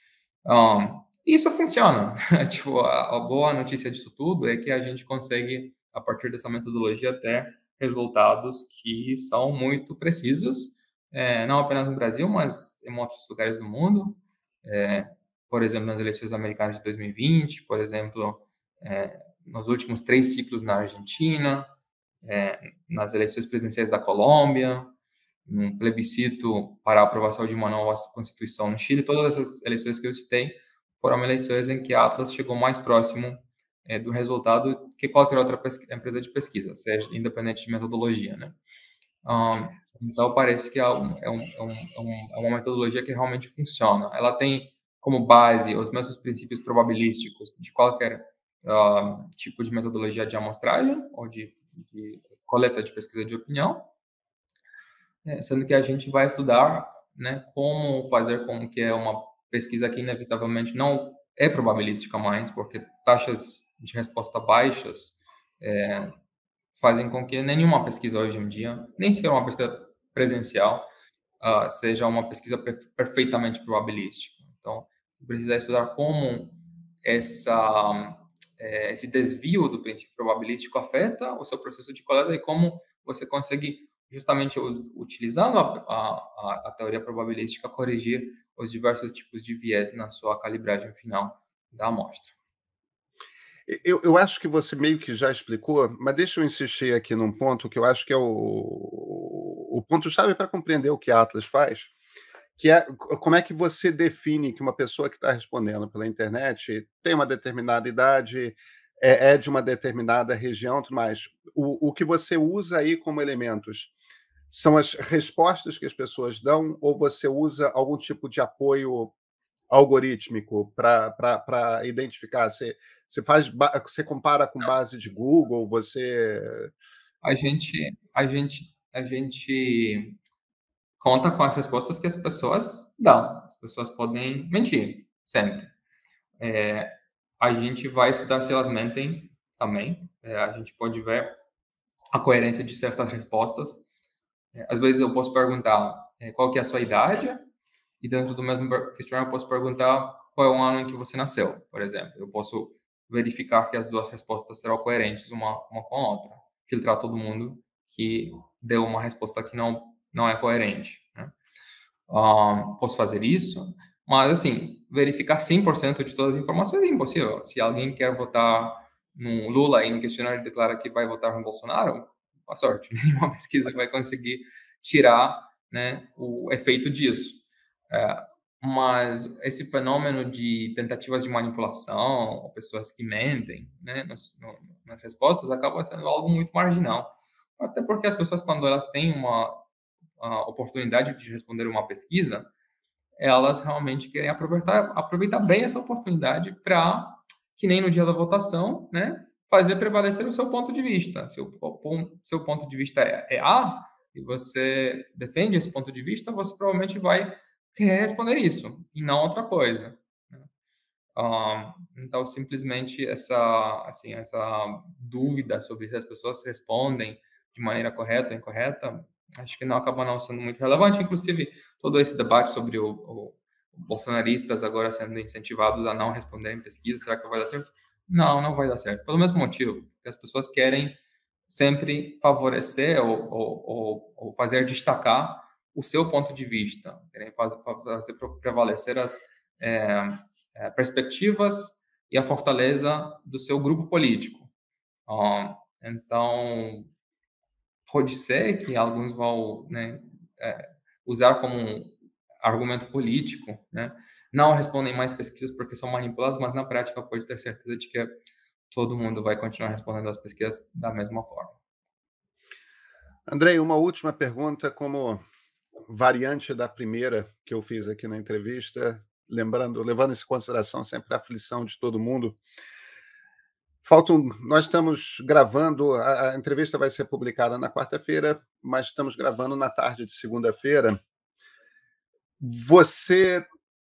Um, isso funciona. Tipo, a, a boa notícia disso tudo é que a gente consegue, a partir dessa metodologia, ter resultados que são muito precisos, é, não apenas no Brasil, mas em outros lugares do mundo. É, por exemplo, nas eleições americanas de dois mil e vinte, por exemplo, é, nos últimos três ciclos na Argentina, é, nas eleições presidenciais da Colômbia, um plebiscito para a aprovação de uma nova Constituição no Chile. Todas essas eleições que eu citei foram eleições em que a Atlas chegou mais próximo é, do resultado que qualquer outra empresa de pesquisa, seja independente de metodologia, né? Um, então, parece que é, um, é, um, é, um, é uma metodologia que realmente funciona. Ela tem como base os mesmos princípios probabilísticos de qualquer uh, tipo de metodologia de amostragem ou de, de coleta de pesquisa de opinião, é, sendo que a gente vai estudar, né, como fazer com que uma pesquisa que inevitavelmente não é probabilística mais, porque taxas de resposta baixas é, fazem com que nenhuma pesquisa hoje em dia, nem sequer uma pesquisa presencial, uh, seja uma pesquisa perfeitamente probabilística. Então, precisa estudar como essa, é, esse desvio do princípio probabilístico afeta o seu processo de coleta e como você consegue, justamente utilizando a, a, a teoria probabilística, corrigir os diversos tipos de viés na sua calibragem final da amostra. Eu, eu acho que você meio que já explicou, mas deixa eu insistir aqui num ponto que eu acho que é o, o ponto-chave para compreender o que a Atlas faz, que é como é que você define que uma pessoa que está respondendo pela internet tem uma determinada idade, é, é de uma determinada região, tudo mais. O, o que você usa aí como elementos são as respostas que as pessoas dão, ou você usa algum tipo de apoio algorítmico para identificar? Você, você faz, você compara com base de Google, você... A gente, a gente, a gente conta com as respostas que as pessoas dão. As pessoas podem mentir, sempre. É, a gente vai estudar se elas mentem também. É, a gente pode ver a coerência de certas respostas. É, às vezes eu posso perguntar é, qual que é a sua idade, e dentro do mesmo questionário eu posso perguntar qual é o ano em que você nasceu, por exemplo. Eu posso verificar que as duas respostas serão coerentes uma, uma com a outra. Filtrar todo mundo que deu uma resposta que não, não é coerente, né? Um, posso fazer isso, mas, assim, verificar cem por cento de todas as informações é impossível. Se alguém quer votar no Lula e no questionário declara que vai votar no Bolsonaro, boa sorte. Nenhuma pesquisa vai conseguir tirar, né, o efeito disso. É, mas esse fenômeno de tentativas de manipulação, ou pessoas que mentem, né, nas, no, nas respostas, acaba sendo algo muito marginal. Até porque as pessoas, quando elas têm uma, uma oportunidade de responder uma pesquisa, elas realmente querem aproveitar, aproveitar bem essa oportunidade para, que nem no dia da votação, né, fazer prevalecer o seu ponto de vista. Se o seu ponto de vista é, é A, e você defende esse ponto de vista, você provavelmente vai querer responder isso, e não outra coisa. Um, então, simplesmente, essa, assim, essa dúvida sobre se as pessoas respondem de maneira correta ou incorreta, acho que não acaba não sendo muito relevante. Inclusive, todo esse debate sobre o, o, o bolsonaristas agora sendo incentivados a não responder em pesquisa, será que vai dar certo? Não, não vai dar certo. Pelo mesmo motivo, porque as pessoas querem sempre favorecer ou, ou, ou, ou fazer destacar o seu ponto de vista, querem fazer, fazer prevalecer as é, é, perspectivas e a fortaleza do seu grupo político. Um, então, pode ser que alguns vão, né, é, usar como um argumento político, né? Não respondem mais pesquisas porque são manipulados, mas na prática pode ter certeza de que todo mundo vai continuar respondendo as pesquisas da mesma forma. Andrei, uma última pergunta como variante da primeira que eu fiz aqui na entrevista, lembrando, levando em consideração sempre a aflição de todo mundo. Faltam, nós estamos gravando, a, a entrevista vai ser publicada na quarta-feira, mas estamos gravando na tarde de segunda-feira. Você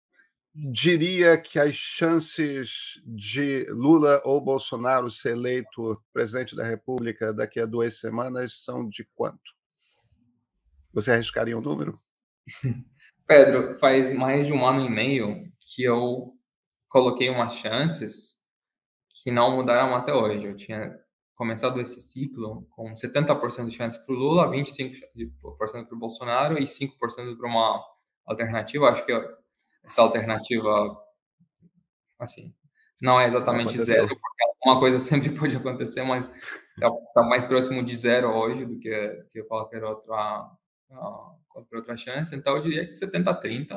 diria que as chances de Lula ou Bolsonaro ser eleito presidente da República daqui a duas semanas são de quanto? Você arriscaria um número? Pedro, faz mais de um ano e meio que eu coloquei umas chances que não mudaram até hoje. Eu tinha começado esse ciclo com setenta por cento de chance para o Lula, vinte e cinco por cento para o Bolsonaro e cinco por cento para uma alternativa. Acho que essa alternativa, assim, não é exatamente não zero, porque alguma coisa sempre pode acontecer, mas está mais próximo de zero hoje do que, do que qualquer outra, uh, qualquer outra chance. Então, eu diria que setenta a trinta.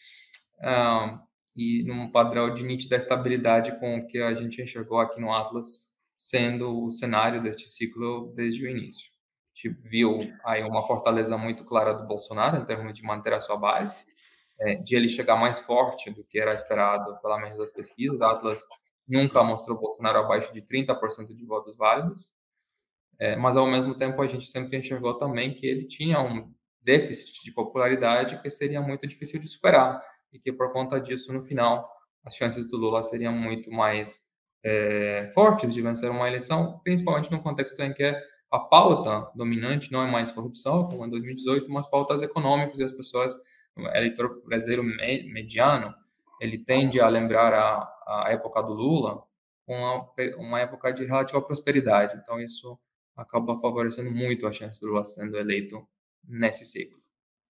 Um, e num padrão de nítida estabilidade com o que a gente enxergou aqui no Atlas, sendo o cenário deste ciclo desde o início. A gente viu aí uma fortaleza muito clara do Bolsonaro em termos de manter a sua base, é, de ele chegar mais forte do que era esperado pela média das pesquisas. A Atlas nunca mostrou o Bolsonaro abaixo de trinta por cento de votos válidos, é, mas ao mesmo tempo a gente sempre enxergou também que ele tinha um déficit de popularidade que seria muito difícil de superar, e que por conta disso, no final, as chances do Lula seriam muito mais é, fortes de vencer uma eleição, principalmente no contexto em que a pauta dominante não é mais corrupção, como em dois mil e dezoito, mas pautas econômicas, e as pessoas, o eleitor brasileiro mediano, ele tende a lembrar a, a época do Lula uma, uma época de relativa prosperidade. Então, isso acaba favorecendo muito a chance do Lula sendo eleito nesse ciclo.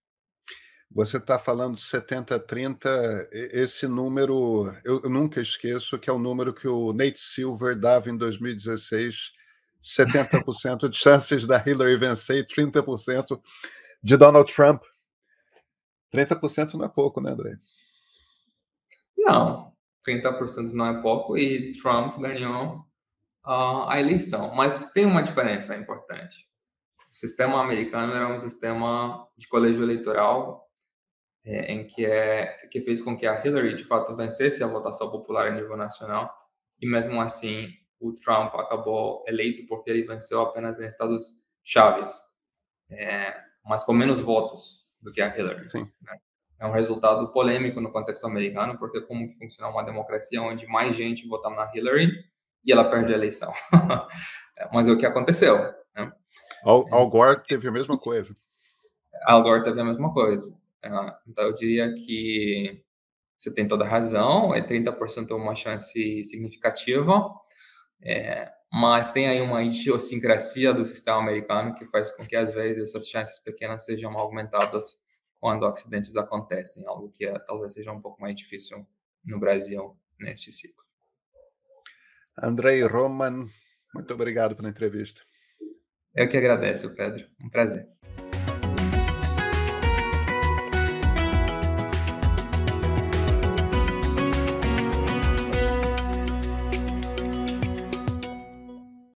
Você está falando de setenta a trinta, esse número, eu nunca esqueço, que é o número que o Nate Silver dava em dois mil e dezesseis, setenta por cento de chances da Hillary vencer e trinta por cento de Donald Trump. trinta por cento não é pouco, né, André? Não, trinta por cento não é pouco, e Trump ganhou uh, a eleição. Mas tem uma diferença importante. O sistema americano era um sistema de colégio eleitoral é, em que, é, que fez com que a Hillary, de fato, vencesse a votação popular a nível nacional, e mesmo assim o Trump acabou eleito porque ele venceu apenas em estados chaves, é, mas com menos votos do que a Hillary. Sim. Né? É um resultado polêmico no contexto americano, porque como que funciona uma democracia onde mais gente vota na Hillary e ela perde a eleição? Mas é o que aconteceu. Né? Al, Al Gore teve a mesma coisa. Al Gore teve a mesma coisa. Então, eu diria que você tem toda a razão, é trinta por cento uma chance significativa, é, mas tem aí uma idiosincrasia do sistema americano que faz com que, às vezes, essas chances pequenas sejam aumentadas quando acidentes acontecem, algo que é, talvez seja um pouco mais difícil no Brasil neste ciclo. Andrei Roman, muito obrigado pela entrevista. Eu que agradeço, Pedro. Um prazer.